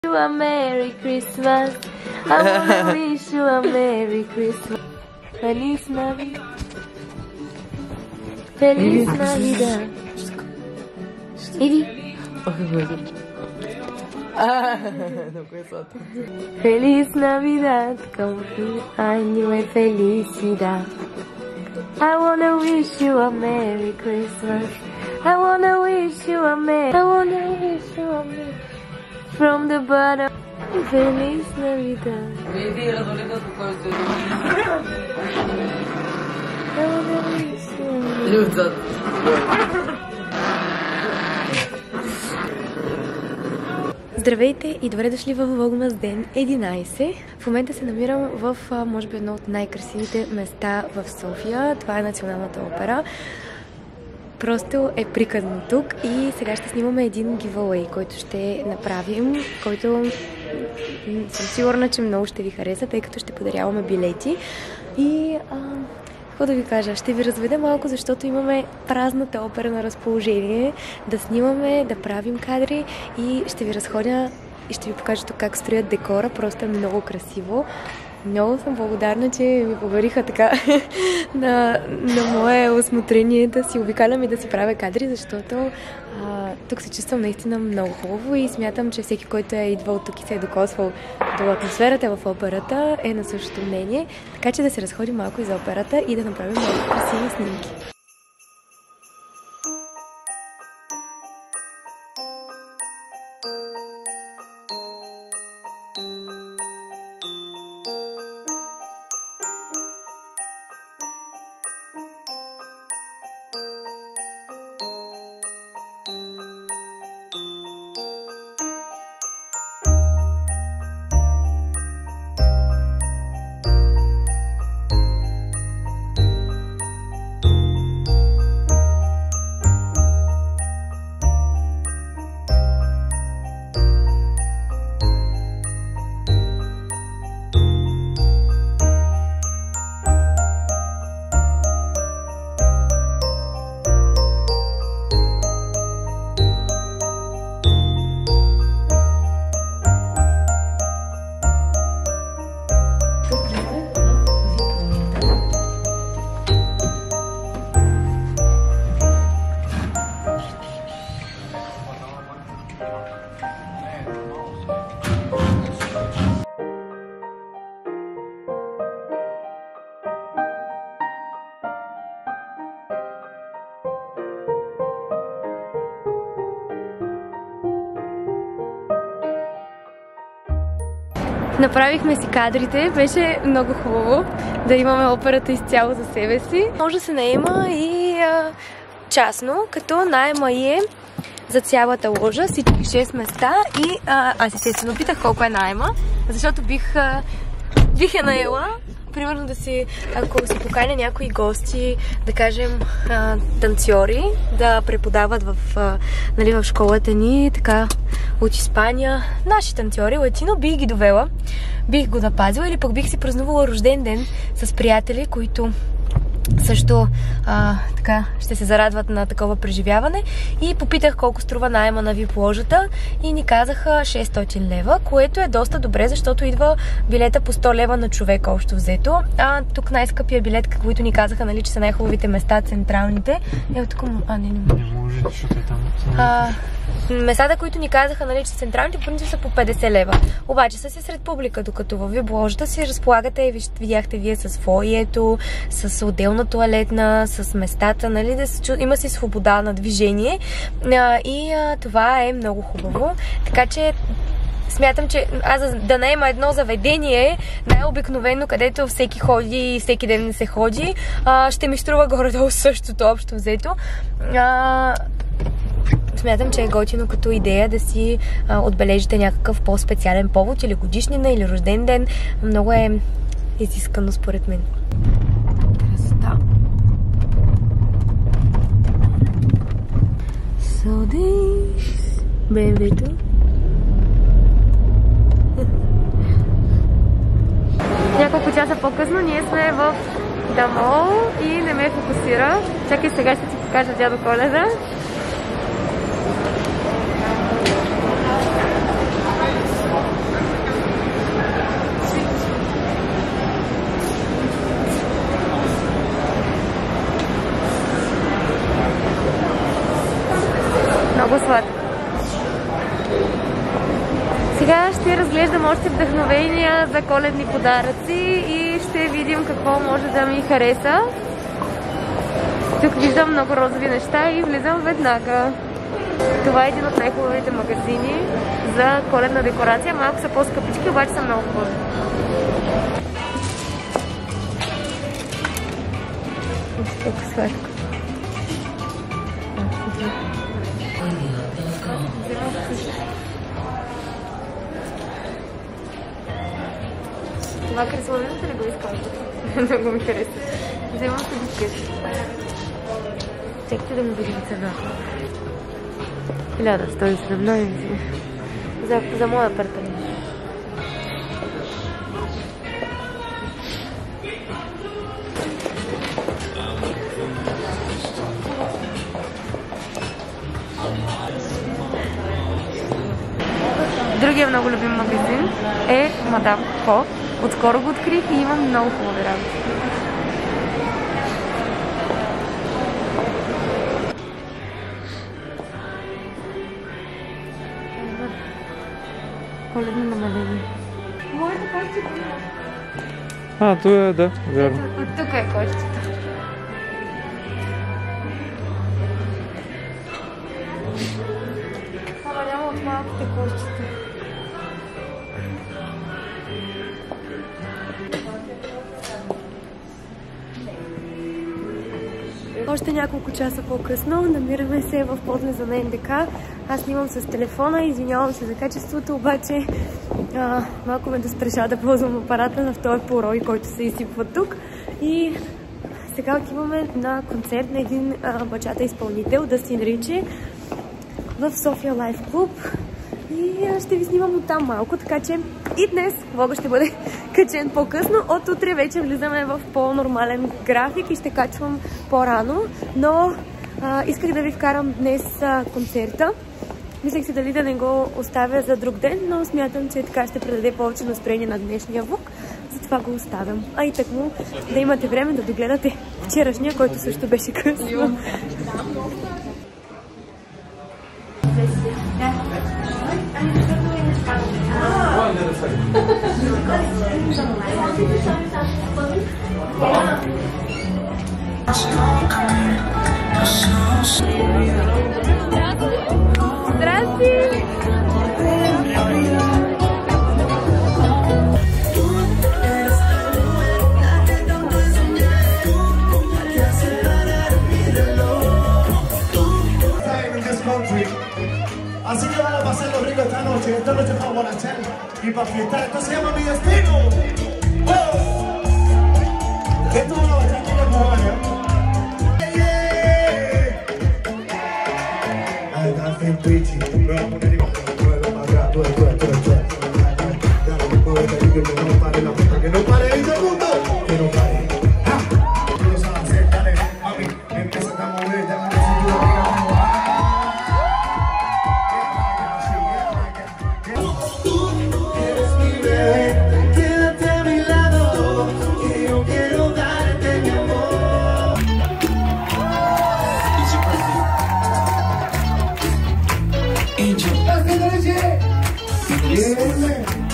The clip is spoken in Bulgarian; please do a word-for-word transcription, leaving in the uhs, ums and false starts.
you a Merry Christmas. I wanna wish you a Merry Christmas. Feliz Navidad. Feliz Navidad. Иди. No conheço a tudo. Feliz Navidad, con año de felicidad. I wanna wish you a Merry Christmas. I wanna wish you a Merry. I wanna wish you a Merry. From the bottom. Feliz Navidad. Иди, развали го кой се I wanna wish you a Merry. Люцат. Здравейте и добре дошли в Влогмас ден единайсет. В момента се намирам в, може би, едно от най-красивите места в София. Това е Националната опера. Просто е приказно тук и сега ще снимаме един giveaway, който ще направим, който съм сигурна, че много ще ви хареса, тъй като ще подаряваме билети. И а, какво да ви кажа, ще ви разведа малко, защото имаме празната опера на разположение, да снимаме, да правим кадри и ще ви разходя и ще ви покажа тук как строят декора, просто е много красиво. Много съм благодарна, че ми повериха така на, на мое осмотрение да си обикалям и да си правя кадри, защото а, тук се чувствам наистина много хубаво и смятам, че всеки, който е идвал тук и се е докосвал до атмосферата в операта, е на същото мнение. Така че да се разходим малко из операта и да направим много красиви снимки. Направихме си кадрите, беше много хубаво да имаме операта изцяло за себе си. Може да се наема и а, частно, като наема е за цялата ложа, всички шест места и а, аз естествено питах колко е наема, защото бих, а, бих я наела. Примерно да си, ако си поканя някои гости, да кажем а, танцори, да преподават в, а, нали, в школата ни, така от Испания, наши танцори, латино, бих ги довела, бих го напазила или пък бих си празнувала рожден ден с приятели, които също а, така ще се зарадват на такова преживяване. И попитах колко струва наема на ви ай пи ложата и ни казаха шестстотин лева, което е доста добре, защото идва билета по сто лева на човек общо взето. А тук най-скъпия билет, каквито ни казаха, нали, че са най-хубавите места, централните. Е, тук... А, не, не може. Не може, защото е там. А, местата, които ни казаха, нали, че централните, по принцип са по петдесет лева. Обаче са си сред публика, докато във ви ай пи ложата си разполагате и видяхте вие с фоието, с отделна туалетна, с местата, нали, да се чу... има си свобода на движение а, и а, това е много хубаво. Така че смятам, че аз да наема едно заведение, най-обикновено, където всеки ходи и всеки ден не се ходи, а, ще ми струва горе-долу същото общо взето. А, смятам, че е готино като идея да си а, отбележите някакъв по-специален повод или годишнина, или рожден ден. Много е изискано според мен. Красота! So this... бе ем вето. Няколко часа по-късно ние сме в Дамол и не ме фокусира. Чакай, сега ще ти покажа дядо Коледа. Сега ще разглеждам още вдъхновения за коледни подаръци и ще видим какво може да ми хареса. Тук виждам много розови неща и влизам веднага. Това е един от най-хубавите магазини за коледна декорация. Малко са по-скъпички, обаче са много хубави. Тук сладко. Това кресло, виждате ли го искам? Много ми хареса. Вземам се до къщи. Чекайте да ми видим цена. хиляда сто и седемнадесет за, за моя апартамент. Другия много любим магазин е Мадам Ко. Отскоро го открих и имам много хубави работи. Коледно намаление. Може да кошчето? А, то е, да, верно. От тук е кошчето. Ама няма от малките кошчета. Още няколко часа по-късно намираме се в подлеза на НДК. Аз снимам с телефона, извинявам се за качеството, обаче а, малко ме доспреша да ползвам апарата на този порой, който се изсипва тук. И сега отиваме на концерт на един а, бачата изпълнител, Дъстин Ричи, в София Лайф Клуб. И ще ви снимам от там малко, така че и днес влога ще бъде качен по-късно. От утре вече влизаме в по-нормален график и ще качвам по-рано. Но а, исках да ви вкарам днес а, концерта. Мислех си дали да не го оставя за друг ден, но смятам, че така ще предаде повече настроение на днешния влог. Затова го оставям. А и тъкмо да имате време да догледате вчерашния, който също беше късно. Здрасти! Así que van a pasarlo rico esta noche, esta noche para guarachar y para fiestar. Esto se llama Mi Destino. ¡Oh! Esto es una bachata cubana. I got some preachy, pero I'm gonna leave it. Tú eres más grande, tú eres, tú eres, tú eres, tú eres. Dale, no puedo decir que no pare la puta, que no pare el segundo, que no pare. ¡Ja! Tú lo sabes hacer, dale, mami, empieza a mover, dame la cintura, diga, vamos a. Angel.